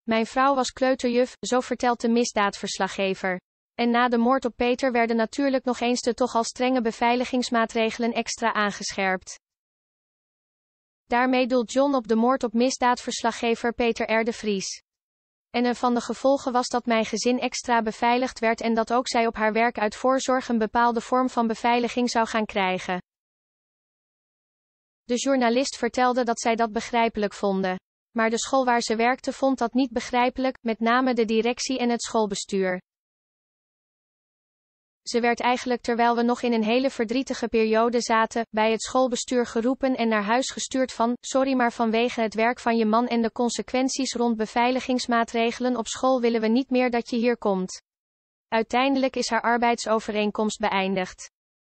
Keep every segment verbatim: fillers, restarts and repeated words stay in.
Mijn vrouw was kleuterjuf, zo vertelt de misdaadverslaggever. En na de moord op Peter werden natuurlijk nog eens de toch al strenge beveiligingsmaatregelen extra aangescherpt. Daarmee doelt John op de moord op misdaadverslaggever Peter R. de Vries. En een van de gevolgen was dat mijn gezin extra beveiligd werd en dat ook zij op haar werk uit voorzorg een bepaalde vorm van beveiliging zou gaan krijgen. De journalist vertelde dat zij dat begrijpelijk vonden. Maar de school waar ze werkte vond dat niet begrijpelijk, met name de directie en het schoolbestuur. Ze werd eigenlijk terwijl we nog in een hele verdrietige periode zaten, bij het schoolbestuur geroepen en naar huis gestuurd van, sorry maar vanwege het werk van je man en de consequenties rond beveiligingsmaatregelen op school willen we niet meer dat je hier komt. Uiteindelijk is haar arbeidsovereenkomst beëindigd.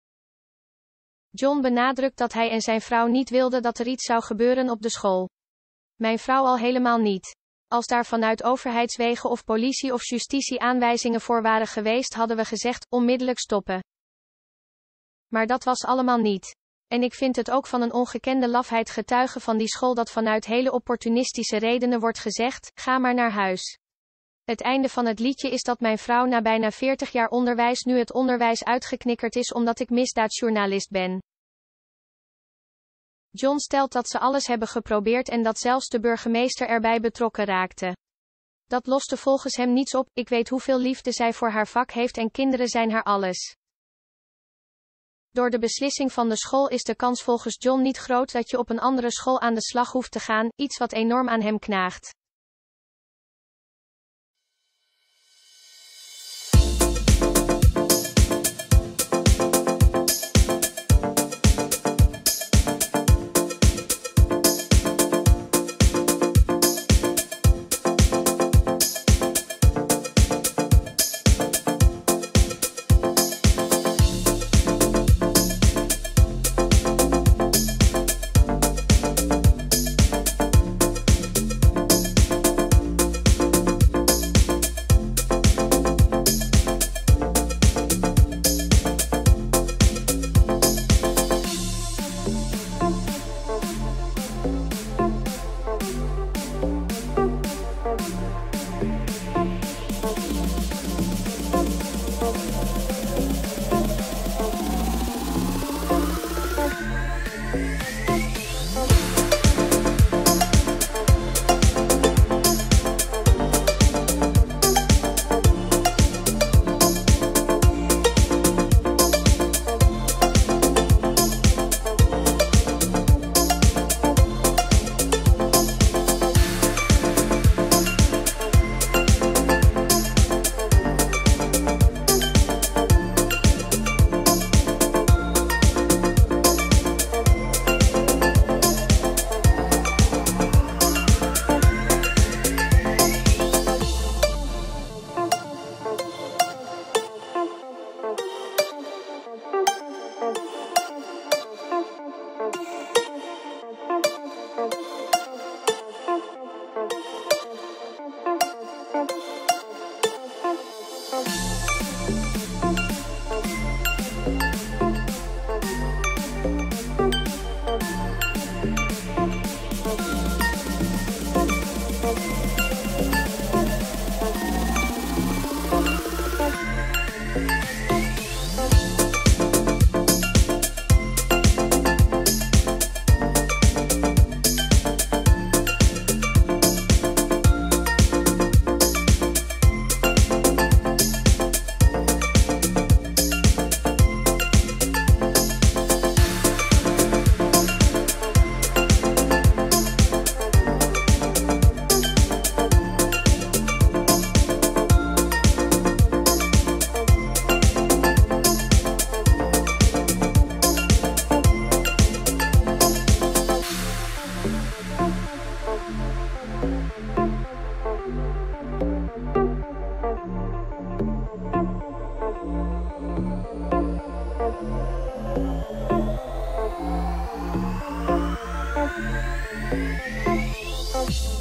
John benadrukt dat hij en zijn vrouw niet wilden dat er iets zou gebeuren op de school. Mijn vrouw al helemaal niet. Als daar vanuit overheidswegen of politie of justitie aanwijzingen voor waren geweest, hadden we gezegd, onmiddellijk stoppen. Maar dat was allemaal niet. En ik vind het ook van een ongekende lafheid getuigen van die school dat vanuit hele opportunistische redenen wordt gezegd, ga maar naar huis. Het einde van het liedje is dat mijn vrouw na bijna veertig jaar onderwijs nu het onderwijs uitgeknikkerd is omdat ik misdaadjournalist ben. John stelt dat ze alles hebben geprobeerd en dat zelfs de burgemeester erbij betrokken raakte. Dat loste volgens hem niets op, ik weet hoeveel liefde zij voor haar vak heeft en kinderen zijn haar alles. Door de beslissing van de school is de kans volgens John niet groot dat je op een andere school aan de slag hoeft te gaan, iets wat enorm aan hem knaagt. Thank you.